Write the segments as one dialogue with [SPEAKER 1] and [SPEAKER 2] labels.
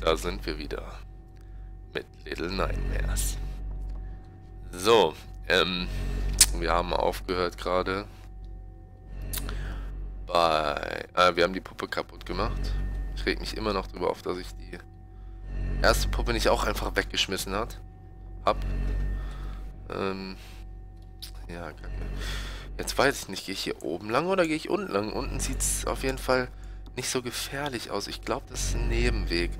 [SPEAKER 1] Da sind wir wieder mit Little Nightmares. So, wir haben aufgehört gerade bei... wir haben die Puppe kaputt gemacht. Ich reg mich immer noch drüber auf, dass ich die erste Puppe nicht auch einfach weggeschmissen hab. Ja, kacke. Jetzt weiß ich nicht, gehe ich hier oben lang oder gehe ich unten lang? Unten sieht es auf jeden Fall nicht so gefährlich aus. Ich glaube, das ist ein Nebenweg.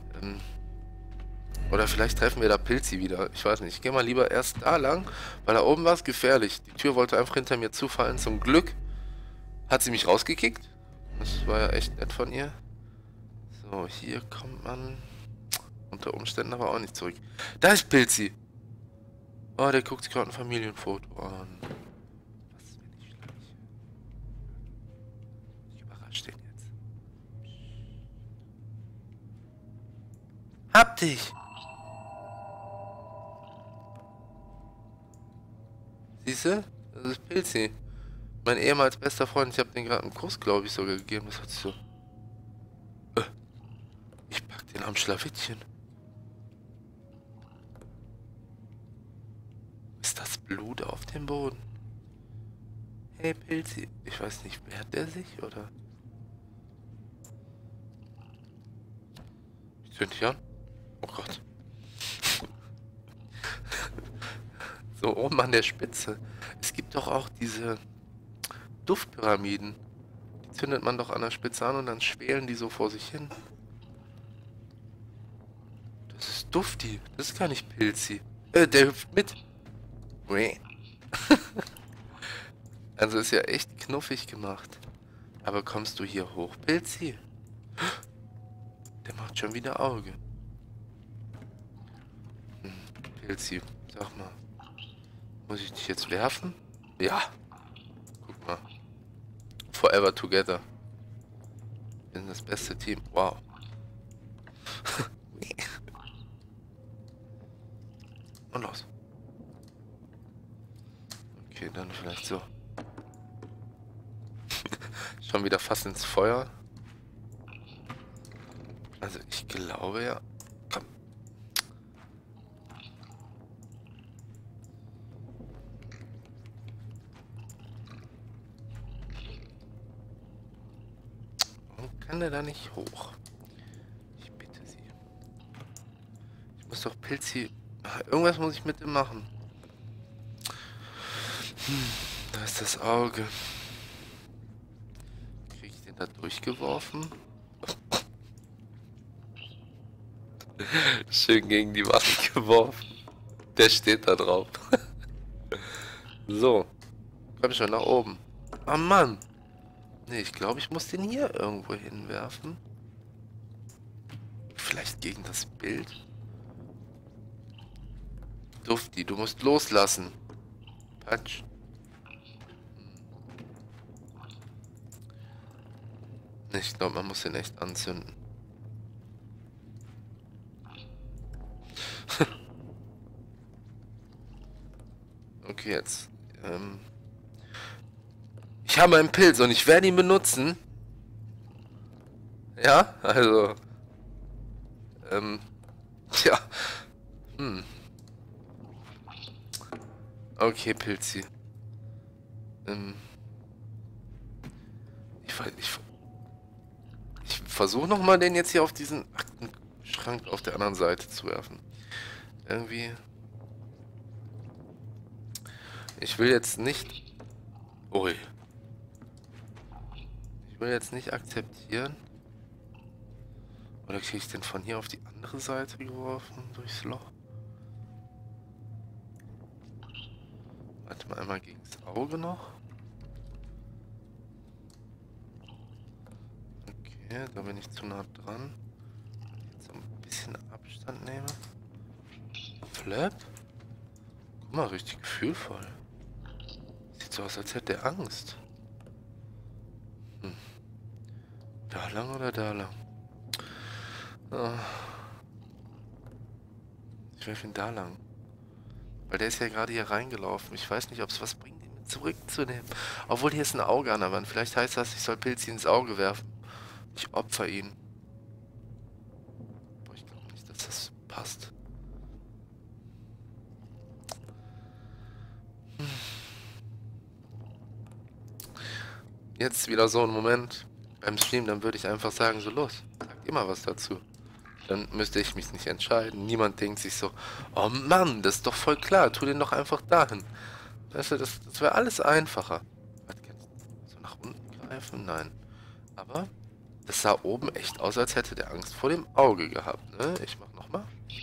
[SPEAKER 1] Oder vielleicht treffen wir da Pilzi wieder. Ich weiß nicht. Ich gehe mal lieber erst da lang, weil da oben war es gefährlich. Die Tür wollte einfach hinter mir zufallen. Zum Glück hat sie mich rausgekickt. Das war ja echt nett von ihr. So, hier kommt man unter Umständen aber auch nicht zurück. Da ist Pilzi. Oh, der guckt sich gerade ein Familienfoto an. Was ist mir nicht schlecht? Ich überrasche den jetzt. Hab dich! Siehst du? Das ist Pilzi. Mein ehemals bester Freund. Ich habe den gerade einen Kuss, glaube ich, sogar gegeben. Das hat sich so... Ich pack den am Schlawittchen. Ist das Blut auf dem Boden? Hey Pilzi. Ich weiß nicht, wehrt der sich, oder? Ich zünd dich an. Oh Gott. So oben an der Spitze. Es gibt doch auch diese Duftpyramiden. Die zündet man doch an der Spitze an und dann schwelen die so vor sich hin. Das ist Dufti. Das ist gar nicht Pilzi. Der hüpft mit. Also ist ja echt knuffig gemacht. Aber kommst du hier hoch, Pilzi? Der macht schon wieder Auge. Pilzi, sag mal. Muss ich dich jetzt werfen? Ja. Guck mal. Forever together. Wir sind das beste Team. Wow. Und los. Okay, dann vielleicht so. Schon wieder fast ins Feuer. Also ich glaube ja. Komm. Warum kann der da nicht hoch? Ich bitte Sie. Ich muss doch Pilzi... Irgendwas muss ich mit ihm machen. Da ist das Auge. Krieg ich den da durchgeworfen? Schön gegen die Wand geworfen. Der steht da drauf. So. Komm schon nach oben. Oh Mann. Nee, ich glaube, ich muss den hier irgendwo hinwerfen. Vielleicht gegen das Bild. Dufti, du musst loslassen. Patsch. Ich glaube, man muss den echt anzünden. Okay, jetzt. Ich habe einen Pilz und ich werde ihn benutzen. Ja, also. Tja. Okay, Pilzi. Ich versuche nochmal den jetzt hier auf diesen Aktenschrank auf der anderen Seite zu werfen. Irgendwie. Ich will jetzt nicht... Ui. Ich will jetzt nicht akzeptieren. Oder kriege ich den von hier auf die andere Seite geworfen? Durchs Loch? Warte mal, einmal gegen das Auge noch. Okay, da bin ich zu nah dran. Jetzt so ein bisschen Abstand nehme. Flap? Guck mal, richtig gefühlvoll. Sieht so aus, als hätte er Angst. Da lang oder da lang? Oh. Ich werfe ihn da lang. Weil der ist ja gerade hier reingelaufen. Ich weiß nicht, ob es was bringt, ihn mit zurückzunehmen. Obwohl, hier ist ein Auge an der Wand. Vielleicht heißt das, ich soll Pilzi ins Auge werfen. Ich opfer ihn. Boah, dass das passt. Jetzt wieder so ein Moment beim Stream, dann würde ich einfach sagen, so los, sagt immer was dazu. Dann müsste ich mich nicht entscheiden. Niemand denkt sich so, oh Mann, das ist doch voll klar, tu den doch einfach dahin. Weißt du, das wäre alles einfacher. Warte, kannst du so nach unten greifen? Nein. Aber das sah oben echt aus, als hätte der Angst vor dem Auge gehabt, ne? Ich mach nochmal.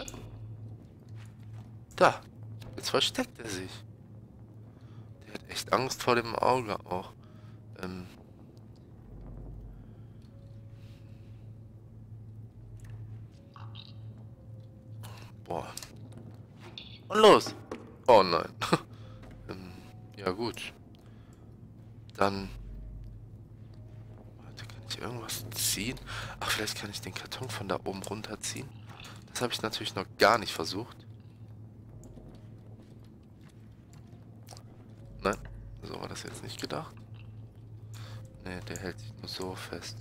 [SPEAKER 1] Da. Jetzt versteckt er sich. Der hat echt Angst vor dem Auge auch. Boah. Und los. Oh nein. Ja gut. Dann... Warte, kann ich irgendwas ziehen? Ach, vielleicht kann ich den Karton von da oben runterziehen. Das habe ich natürlich noch gar nicht versucht. Nein, so war das jetzt nicht gedacht. Ne, der hält sich nur so fest.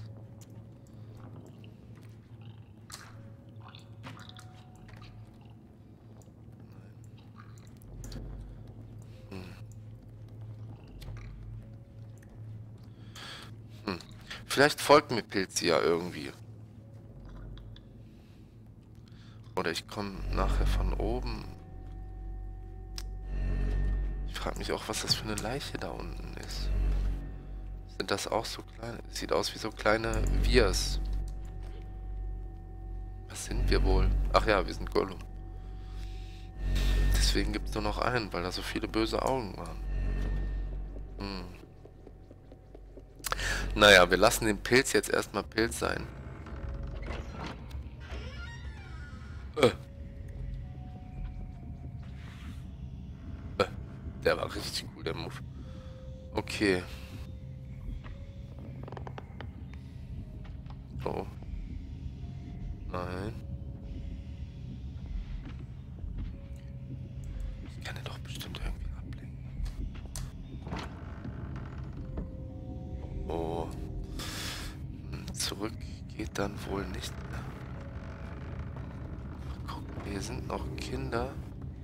[SPEAKER 1] Vielleicht folgt mir Pilzi ja irgendwie. Oder ich komme nachher von oben. Ich frage mich auch, was das für eine Leiche da unten ist. Sind das auch so kleine? Sieht aus wie so kleine Wirs. Was sind wir wohl? Ach ja, wir sind Gollum. Deswegen gibt es nur noch einen, weil da so viele böse Augen waren. Naja, wir lassen den Pilz jetzt erstmal Pilz sein. Der war richtig cool, der Move. Okay. Oh. Nein. Ich kann den doch bestimmt irgendwie ablenken. Oh. Zurück geht dann wohl nicht mehr. Guck, hier sind noch Kinder.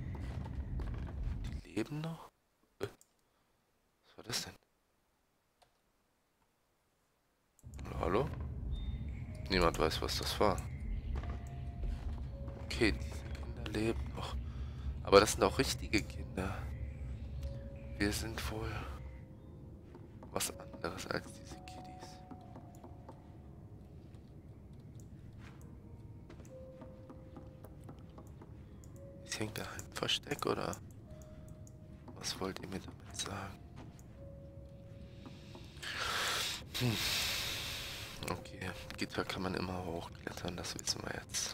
[SPEAKER 1] Die leben noch? Was war das denn? Hallo? Niemand weiß, was das war. Okay, diese Kinder leben noch. Aber das sind auch richtige Kinder. Wir sind wohl was anderes als diese Kiddies. Ist hier ein Geheimversteck oder was wollt ihr mir damit sagen? Okay, Gitter kann man immer hochklettern, das wissen wir jetzt.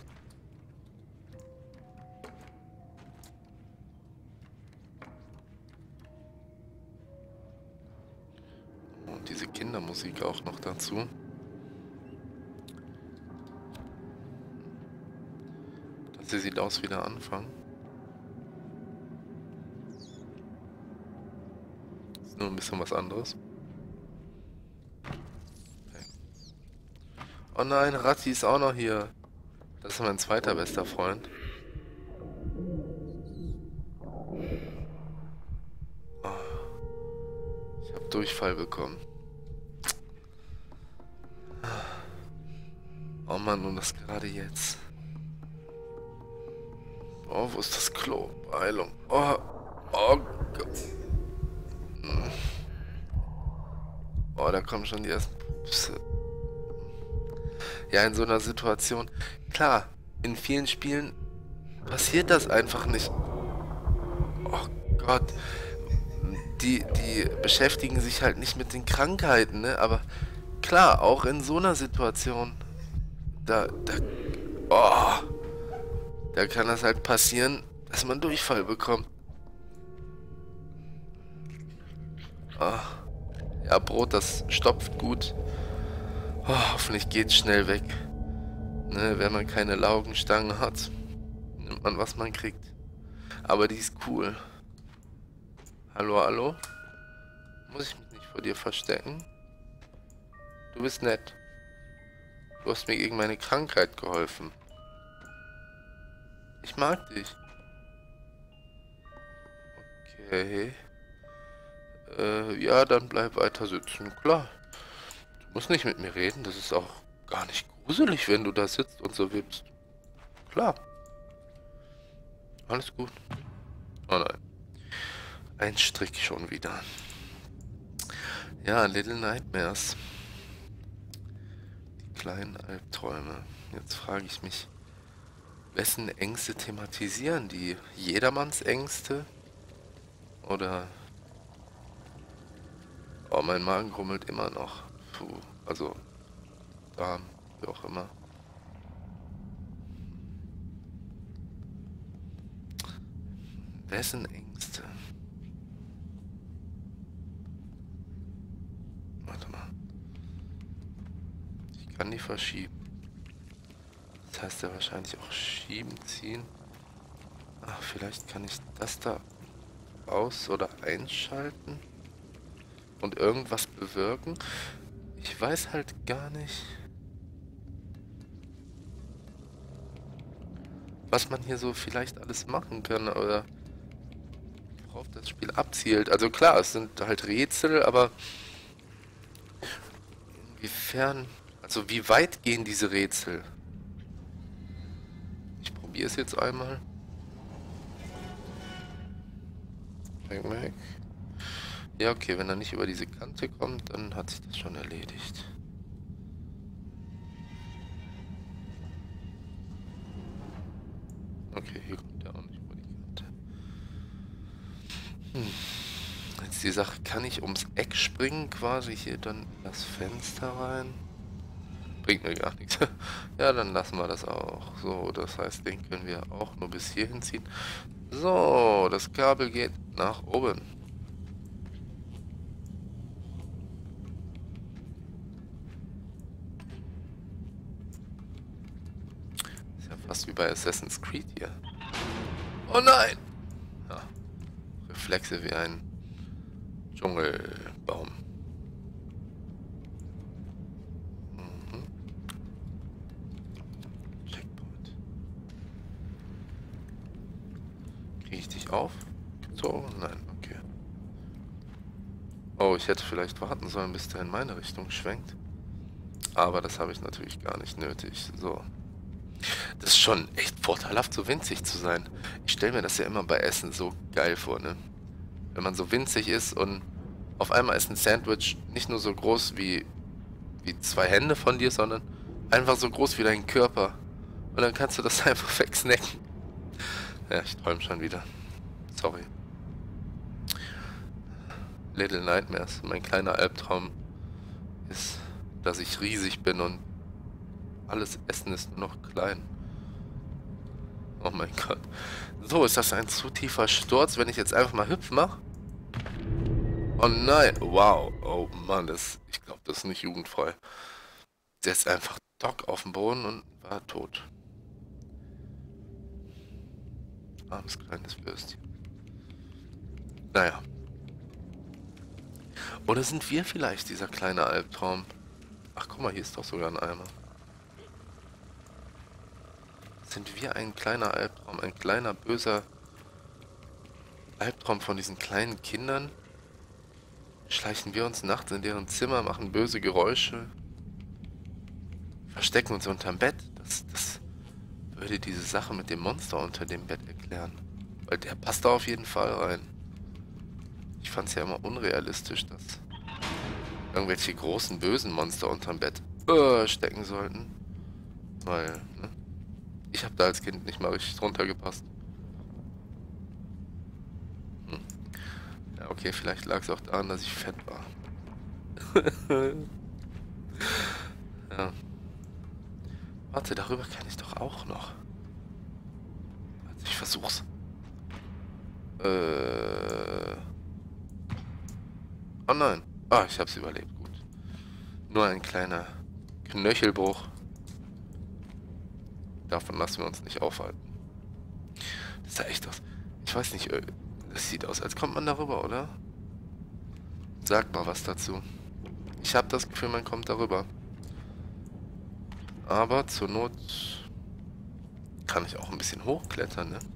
[SPEAKER 1] Und diese Kindermusik auch noch dazu. Das hier sieht aus wie der Anfang. Ist nur ein bisschen was anderes. Oh nein, Ratti ist auch noch hier. Das ist mein zweiter bester Freund. Oh, ich habe Durchfall bekommen. Oh Mann, und das gerade jetzt. Oh, wo ist das Klo? Beeilung. Oh, oh Gott. Oh, da kommen schon die ersten Pupse. Ja, in so einer Situation, klar, in vielen Spielen passiert das einfach nicht. Oh Gott, die beschäftigen sich halt nicht mit den Krankheiten, ne? Aber klar, auch in so einer Situation, oh, da kann das halt passieren, dass man Durchfall bekommt. Oh, ja, Brot, das stopft gut. Oh, hoffentlich geht's schnell weg. Ne, wenn man keine Laugenstangen hat, nimmt man, was man kriegt. Aber die ist cool. Hallo, hallo? Muss ich mich nicht vor dir verstecken? Du bist nett. Du hast mir gegen meine Krankheit geholfen. Ich mag dich. Okay. Ja, dann bleib weiter sitzen. Klar. Du musst nicht mit mir reden. Das ist auch gar nicht gruselig, wenn du da sitzt und so wippst. Klar. Alles gut. Oh nein. Ein Strick schon wieder. Ja, Little Nightmares. Die kleinen Albträume. Jetzt frage ich mich, wessen Ängste thematisieren die? Jedermanns Ängste? Oder... Oh, mein Magen grummelt immer noch. Puh, also, Darm, wie auch immer. Wessen Ängste? Warte mal. Ich kann die verschieben. Das heißt ja wahrscheinlich auch schieben, ziehen. Ach, vielleicht kann ich das da aus- oder einschalten und irgendwas bewirken. Ich weiß halt gar nicht, was man hier so vielleicht alles machen kann, oder worauf das Spiel abzielt. Also klar, es sind halt Rätsel, aber inwiefern, also wie weit gehen diese Rätsel? Ich probiere es jetzt einmal. Weg. Ja, okay, wenn er nicht über diese Kante kommt, dann hat sich das schon erledigt. Okay, hier kommt er auch nicht über die Kante. Jetzt die Sache, kann ich ums Eck springen, quasi hier dann in das Fenster rein? Bringt mir gar nichts. Ja, dann lassen wir das auch. So, das heißt, den können wir auch nur bis hierhin ziehen. So, das Kabel geht nach oben. Ist ja fast wie bei Assassin's Creed hier. Oh nein! Ja, Reflexe wie ein Dschungelbaum. Checkpoint. Kriege ich dich auf? So, nein, okay. Oh, ich hätte vielleicht warten sollen, bis der in meine Richtung schwenkt. Aber das habe ich natürlich gar nicht nötig. So. Das ist schon echt vorteilhaft, so winzig zu sein. Ich stelle mir das ja immer bei Essen so geil vor, ne? Wenn man so winzig ist und auf einmal ist ein Sandwich nicht nur so groß wie zwei Hände von dir, sondern einfach so groß wie dein Körper. Und dann kannst du das einfach wegsnacken. Ja, ich träume schon wieder. Sorry. Little Nightmares. Mein kleiner Albtraum ist, dass ich riesig bin und alles Essen ist nur noch klein. Oh mein Gott. So, ist das ein zu tiefer Sturz, wenn ich jetzt einfach mal hüpf mache? Oh nein. Wow. Oh Mann, ich glaube, das ist nicht jugendfrei. Der ist einfach Doc auf dem Boden und war tot. Armes kleines Würstchen. Naja. Oder sind wir vielleicht dieser kleine Albtraum? Ach, guck mal, hier ist doch sogar ein Eimer. Sind wir ein kleiner Albtraum? Ein kleiner, böser Albtraum von diesen kleinen Kindern? Schleichen wir uns nachts in deren Zimmer, machen böse Geräusche, verstecken uns unterm Bett? Das würde diese Sache mit dem Monster unter dem Bett erklären. Weil der passt da auf jeden Fall rein. Ich fand es ja immer unrealistisch, dass irgendwelche großen, bösen Monster unterm Bett stecken sollten. Weil, ne? Ich habe da als Kind nicht mal richtig drunter gepasst. Ja, okay, vielleicht lag es auch daran, dass ich fett war. Ja. Warte, darüber kann ich doch auch noch. Warte, ich versuch's. Oh nein. Ah, ich hab's überlebt. Gut. Nur ein kleiner Knöchelbruch. Davon lassen wir uns nicht aufhalten. Das ist ja echt was. Ich weiß nicht, das sieht aus, als kommt man darüber, oder? Sag mal was dazu. Ich habe das Gefühl, man kommt darüber. Aber zur Not kann ich auch ein bisschen hochklettern, ne?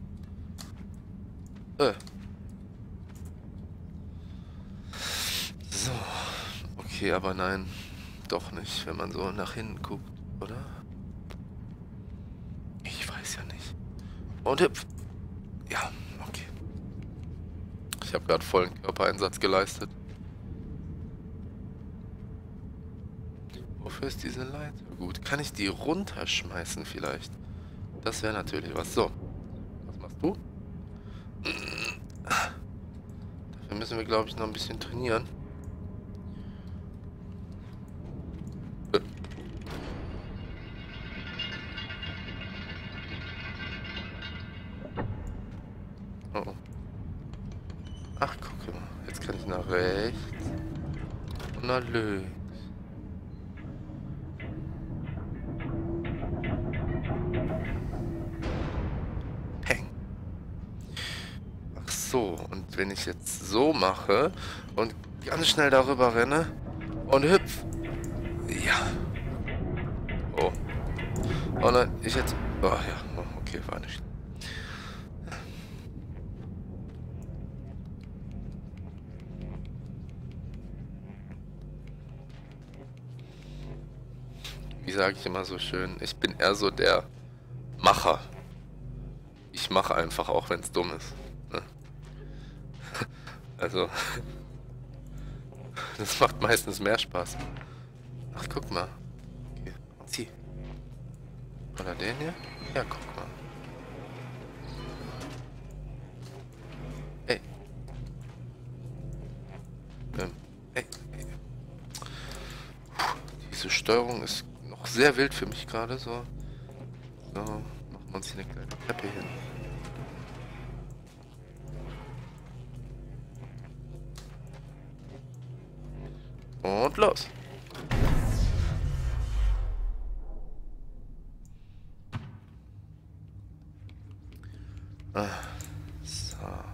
[SPEAKER 1] So. Okay, aber nein. Doch nicht, wenn man so nach hinten guckt, oder? Ich weiß ja nicht. Und hüpf. Ja, okay. Ich habe gerade vollen Körpereinsatz geleistet. Wofür ist diese Leiter? Gut, kann ich die runterschmeißen vielleicht? Das wäre natürlich was. So, was machst du? Dafür müssen wir, glaube ich, noch ein bisschen trainieren. Oh, oh. Ach, guck mal. Jetzt kann ich nach rechts und nach links. Peng. Ach so, und wenn ich jetzt so mache und ganz schnell darüber renne und hüpf. Ja. Oh. Oh nein, ich hätte... Oh ja, oh, okay, war nicht. Wie sage ich immer so schön, ich bin eher so der Macher. Ich mache einfach, auch wenn es dumm ist. Ne? Also, das macht meistens mehr Spaß. Ach, guck mal. Okay, zieh. Oder den hier? Ja, guck mal. Ey. Ey. Diese Steuerung ist noch sehr wild für mich gerade, so. So, machen wir uns hier eine kleine Treppe hin. Und los. So.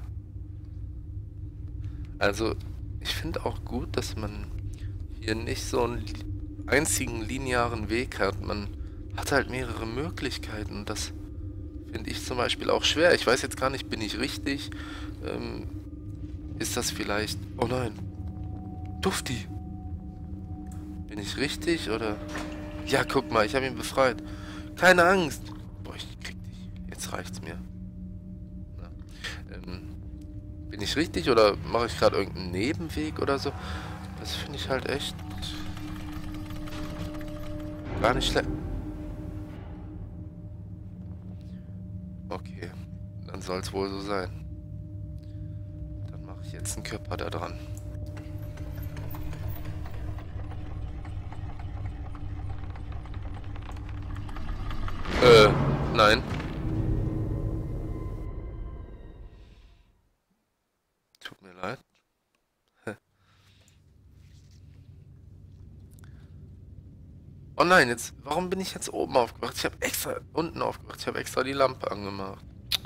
[SPEAKER 1] Also, ich finde auch gut, dass man hier nicht so einen einzigen linearen Weg hat. Man hat halt mehrere Möglichkeiten. Und das finde ich zum Beispiel auch schwer. Ich weiß jetzt gar nicht, bin ich richtig? Ist das vielleicht... Oh nein. Dufti. Bin ich richtig oder... Ja, guck mal, ich habe ihn befreit. Keine Angst. Boah, ich krieg dich. Jetzt reicht's mir. Na, bin ich richtig oder mache ich gerade irgendeinen Nebenweg oder so? Das finde ich halt echt... gar nicht schlecht. Okay, dann soll es wohl so sein. Dann mache ich jetzt einen Körper da dran. Nein. Tut mir leid. Oh nein, jetzt, warum bin ich jetzt oben aufgewacht? Ich habe extra unten aufgewacht. Ich habe extra die Lampe angemacht.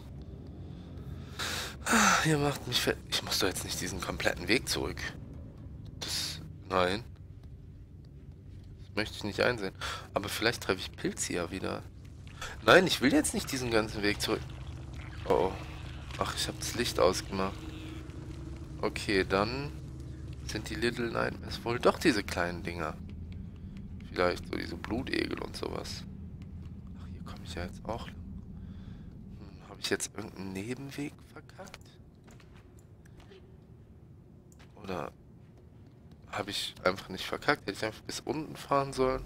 [SPEAKER 1] Ihr macht mich fertig. Ich muss doch jetzt nicht diesen kompletten Weg zurück. Das, nein. Das möchte ich nicht einsehen. Aber vielleicht treffe ich Pilzi ja wieder. Nein, ich will jetzt nicht diesen ganzen Weg zurück. Oh. Ach, ich habe das Licht ausgemacht. Okay, dann sind die Little Nightmares wohl doch diese kleinen Dinger. Vielleicht so diese Blutegel und sowas. Ach, hier komme ich ja jetzt auch lang. Habe ich jetzt irgendeinen Nebenweg verkackt? Oder habe ich einfach nicht verkackt? Hätte ich einfach bis unten fahren sollen?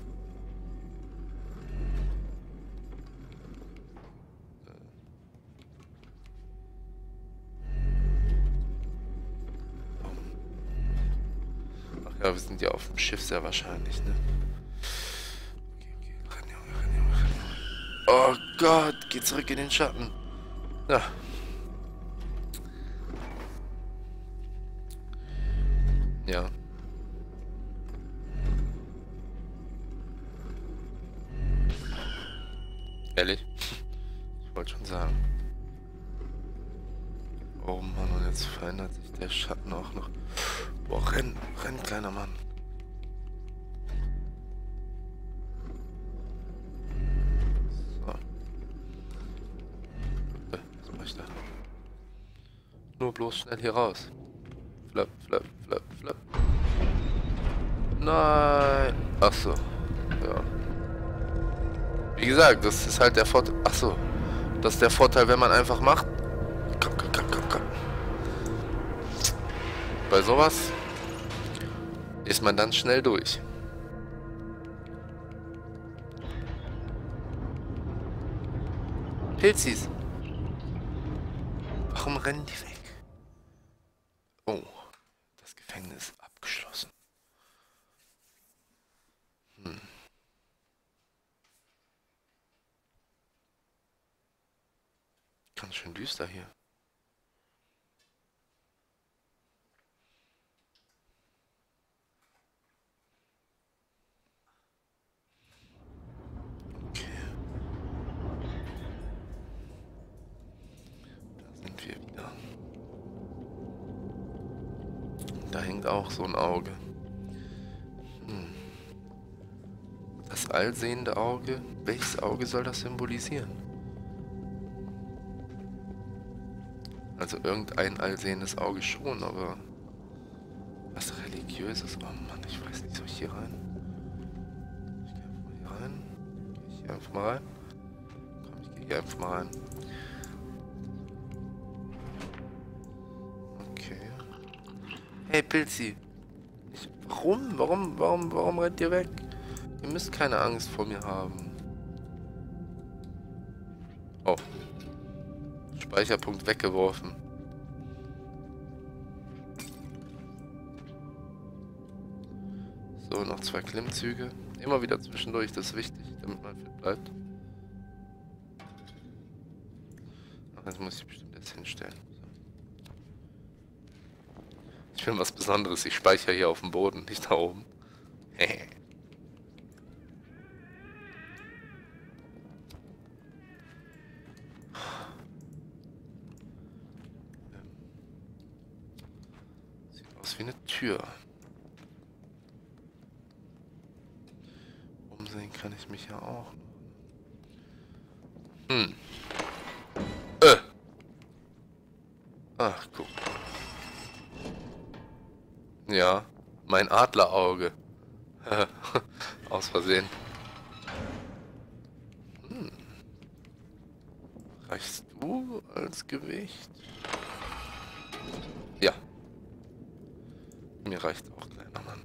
[SPEAKER 1] Ach ja, wir sind ja auf dem Schiff sehr wahrscheinlich, ne? Okay, renn, Junge, renn, Junge, renn, Junge. Oh Gott, geh zurück in den Schatten. Ja. Ja. Ehrlich? Ich wollte schon sagen. Oh Mann, und jetzt verändert sich der Schatten auch noch. Boah, renn, renn, kleiner Mann. So. mache ich da? Nur bloß schnell hier raus. Flap, flap, flap, flap. Nein. Ach so. Ja. Wie gesagt, das ist halt der Vorteil. Ach so. Das ist der Vorteil, wenn man einfach macht. Komm, komm, komm, komm, komm. Bei sowas ist man dann schnell durch. Pilzis. Warum rennen die weg? Oh, das Gefängnis ist abgeschlossen. Ganz schön düster hier. Okay. Da sind wir wieder. Da hängt auch so ein Auge. Das allsehende Auge. Welches Auge soll das symbolisieren? Also irgendein allsehendes Auge schon, aber was Religiöses? Oh Mann, ich weiß nicht, soll ich hier rein? Ich gehe einfach mal hier rein. Gehe ich hier einfach mal rein? Komm, ich gehe hier einfach mal rein. Okay. Hey Pilzi. Warum rennt ihr weg? Ihr müsst keine Angst vor mir haben. Oh. Speicherpunkt weggeworfen. So, noch 2 Klimmzüge. Immer wieder zwischendurch, das ist wichtig, damit man fit bleibt. Ach, jetzt muss ich bestimmt jetzt hinstellen. Ich bin was Besonderes, ich speichere hier auf dem Boden, nicht da oben. Sieht aus wie eine Tür. Umsehen kann ich mich ja auch. Ach, guck. Ja, mein Adlerauge. Aus Versehen. Reichst du als Gewicht? Ja. Mir reicht auch, kleiner Mann.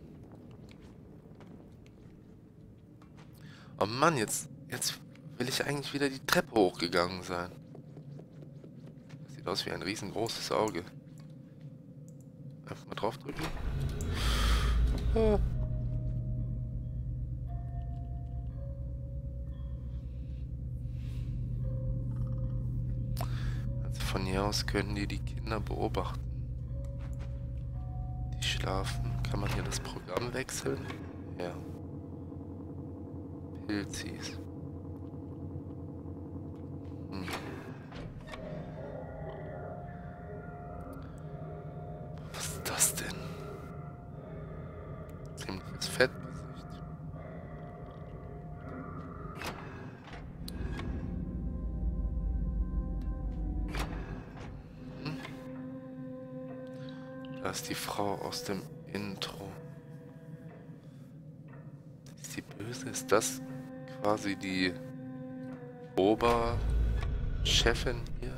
[SPEAKER 1] Oh Mann, jetzt will ich eigentlich wieder die Treppe hochgegangen sein. Das sieht aus wie ein riesengroßes Auge. Einfach mal draufdrücken. Also von hier aus können die Kinder beobachten. Die schlafen. Kann man hier das Programm wechseln? Ja. Pilzis. Was ist das denn? Ziemliches Fettgesicht. Da ist die Frau aus dem Intro. Ist die böse? Ist das quasi die Oberchefin hier?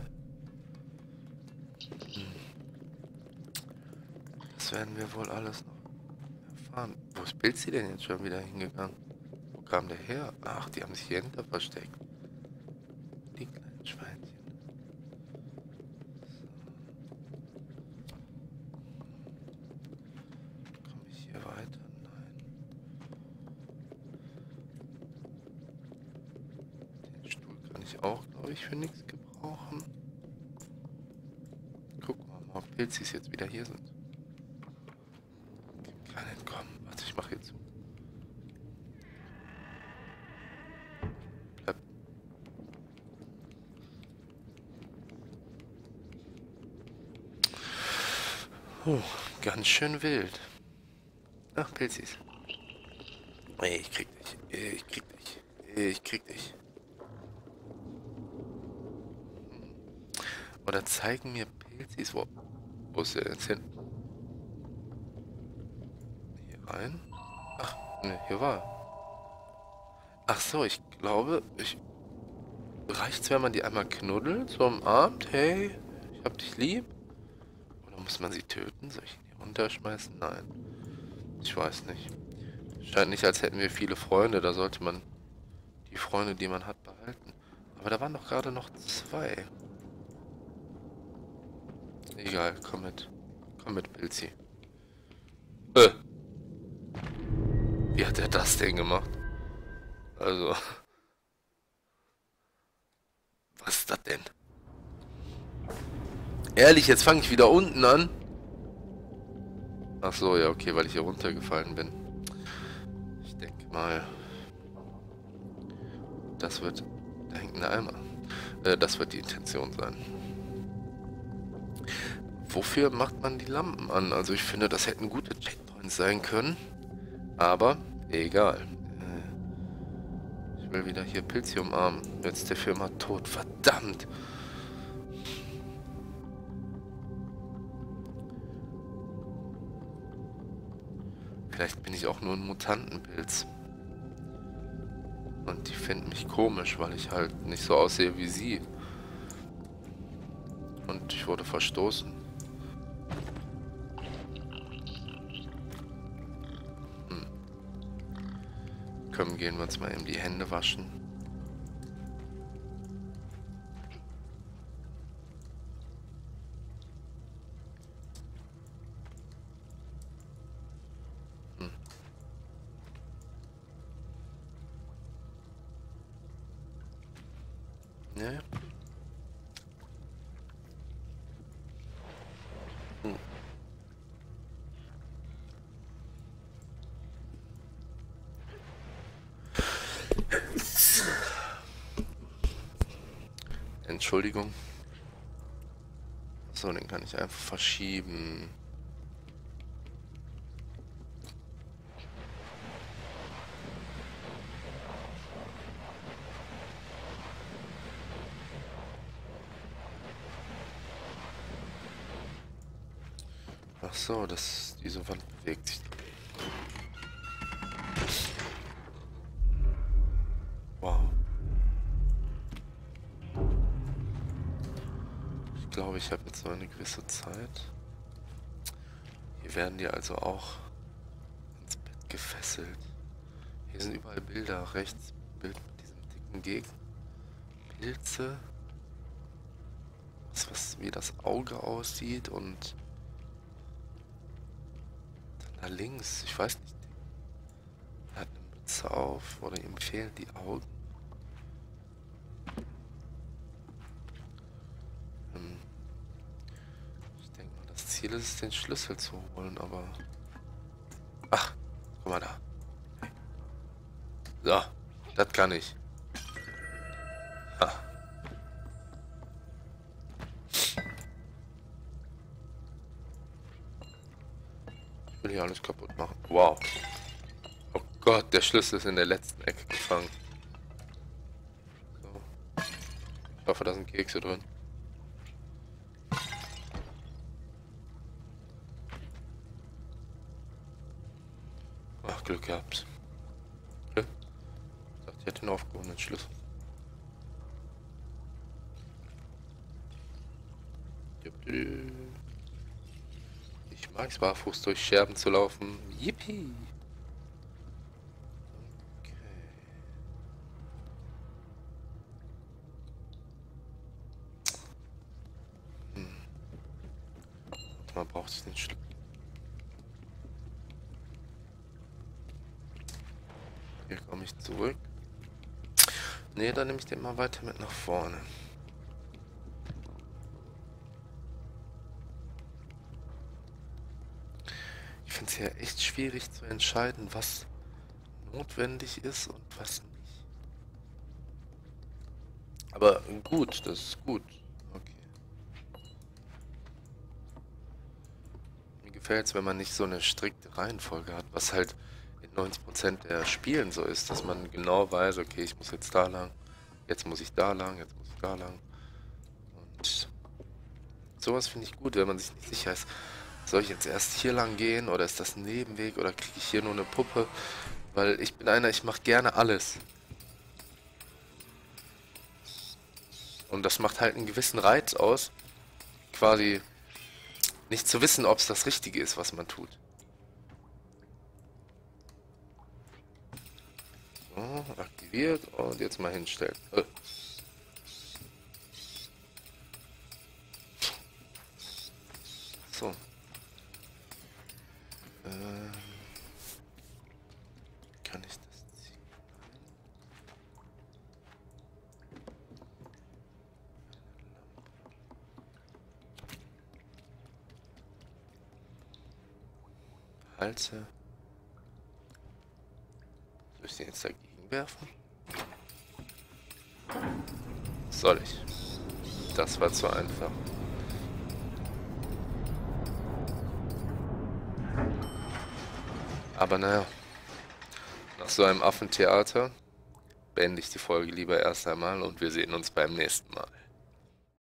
[SPEAKER 1] Das werden wir wohl alles noch erfahren. Wo ist Pilzi denn jetzt schon wieder hingegangen? Wo kam der her? Ach, die haben sich hier hinter versteckt. Die kleinen Schweinchen. Komme ich hier weiter? Nein. Den Stuhl kann ich auch, glaube ich, für nichts gebrauchen. Gucken wir mal, ob Pilzis jetzt wieder hier sind. Kann entkommen. Warte, ich mache hier zu. Bleib. Ganz schön wild. Ach, Pilzis. Ey, ich krieg dich. Ich krieg dich. Ich krieg dich. Oder zeigen mir Pilzis. Wo ist der jetzt hin? Hier rein? Ach, ne, hier war. Ach so, ich glaube, reicht's, wenn man die einmal knuddelt, so umarmt? Hey, ich hab dich lieb. Oder muss man sie töten? Soll ich ihn hier runterschmeißen? Nein. Ich weiß nicht. Scheint nicht, als hätten wir viele Freunde. Da sollte man die Freunde, die man hat, behalten. Aber da waren doch gerade noch 2. Egal, komm mit. Komm mit, Pilzi. Wie hat er das denn gemacht? Also, was ist das denn? Ehrlich, jetzt fange ich wieder unten an. Ach so, ja, okay, weil ich hier runtergefallen bin. Ich denke mal, das wird... Da hängt ein Eimer. Das wird die Intention sein. Wofür macht man die Lampen an? Also ich finde, das hätten gute Checkpoints sein können. Aber egal. Ich will wieder hier Pilzi umarmen. Jetzt ist der Firma tot. Verdammt! Vielleicht bin ich auch nur ein Mutantenpilz. Und die finden mich komisch, weil ich halt nicht so aussehe wie sie. Und ich wurde verstoßen. Komm, gehen wir uns mal eben die Hände waschen. Ja. Entschuldigung. So, den kann ich einfach verschieben. Ach so, diese Wand bewegt sich. Wow. Ich glaube, ich habe jetzt noch eine gewisse Zeit. Hier werden die also auch ins Bett gefesselt. Hier sind überall Bilder. Rechts Bild mit diesem dicken Gegner. Pilze. Wie das Auge aussieht und dann da links, ich weiß nicht, er hat eine Mütze auf oder ihm fehlen die Augen. Ich denke mal, das Ziel ist es, den Schlüssel zu holen, aber... Ach, guck mal da. So, das kann ich. Ha. Ich will hier alles kaputt machen. Wow. Oh Gott, der Schlüssel ist in der letzten Ecke gefangen. So. Ich hoffe, da sind Kekse drin. Ach, Glück gehabt. Ich dachte, ich hätte den aufgehobenen Schlüssel. Ich mag es, barfuß durch Scherben zu laufen. Yippie! Okay. Warte mal, braucht es den Schlüssel? Hier komme ich zurück. Ne, dann nehme ich den mal weiter mit nach vorne. Ich finde es ja echt schwierig zu entscheiden, was notwendig ist und was nicht. Aber gut, das ist gut. Okay. Mir gefällt es, wenn man nicht so eine strikte Reihenfolge hat, was halt in 90% der Spielen so ist, dass man genau weiß, okay, ich muss jetzt da lang, jetzt muss ich da lang, jetzt muss ich da lang. Und Sowas finde ich gut, wenn man sich nicht sicher ist. Soll ich jetzt erst hier lang gehen oder ist das ein Nebenweg oder kriege ich hier nur eine Puppe? Weil ich bin einer, ich mache gerne alles. Und das macht halt einen gewissen Reiz aus, quasi nicht zu wissen, ob es das Richtige ist, was man tut. So, aktiviert und jetzt mal hinstellen. So. Kann ich das ziehen? Halte. Soll ich den jetzt dagegen werfen? Soll ich? Das war zu einfach. Aber naja, nach so einem Affentheater beende ich die Folge lieber erst einmal und wir sehen uns beim nächsten Mal.